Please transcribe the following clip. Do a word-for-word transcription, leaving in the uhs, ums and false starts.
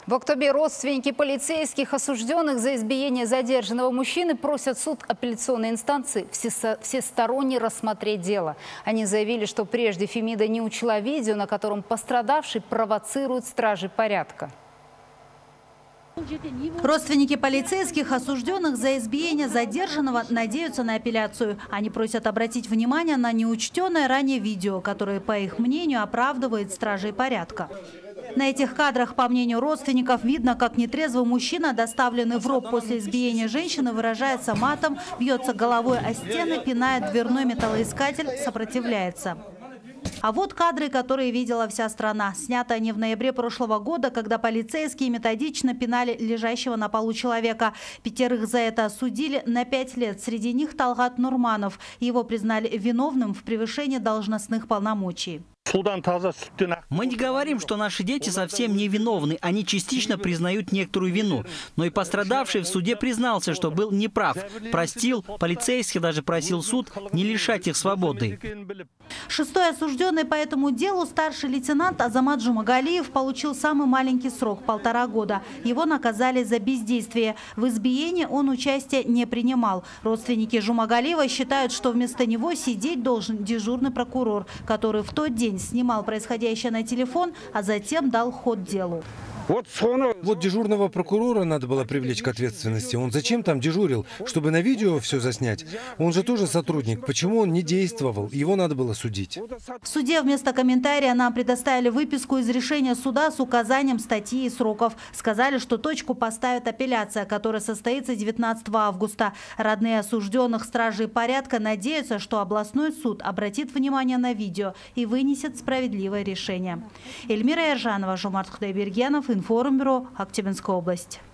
В октябре родственники полицейских, осужденных за избиение задержанного мужчины, просят суд апелляционной инстанции всесторонне рассмотреть дело. Они заявили, что прежде Фемида не учла видео, на котором пострадавший провоцирует стражей порядка. Родственники полицейских, осужденных за избиение задержанного, надеются на апелляцию. Они просят обратить внимание на неучтенное ранее видео, которое, по их мнению, оправдывает стражей порядка. На этих кадрах, по мнению родственников, видно, как нетрезвый мужчина, доставленный в ров после избиения женщины, выражается матом, бьется головой о стены, пинает дверной металлоискатель, сопротивляется. А вот кадры, которые видела вся страна. Снято они в ноябре прошлого года, когда полицейские методично пинали лежащего на полу человека. Пятерых за это осудили на пять лет. Среди них Талгат Нурманов. Его признали виновным в превышении должностных полномочий. Мы не говорим, что наши дети совсем не виновны. Они частично признают некоторую вину. Но и пострадавший в суде признался, что был неправ. Простил, полицейский даже просил суд не лишать их свободы. Шестой осужденный по этому делу, старший лейтенант Азамат Жумагалиев, получил самый маленький срок – полтора года. Его наказали за бездействие. В избиении он участия не принимал. Родственники Жумагалиева считают, что вместо него сидеть должен дежурный прокурор, который в тот день снимал происходящее на телефон, а затем дал ход делу. Вот дежурного прокурора надо было привлечь к ответственности. Он зачем там дежурил? Чтобы на видео все заснять? Он же тоже сотрудник. Почему он не действовал? Его надо было судить. В суде вместо комментария нам предоставили выписку из решения суда с указанием статьи и сроков. Сказали, что точку поставит апелляция, которая состоится девятнадцатого августа. Родные осужденных стражей порядка надеются, что областной суд обратит внимание на видео и вынесет справедливое решение. Эльмира Ержанова, Жомарт Худайбергенов, Информбюро, Актюбинская область.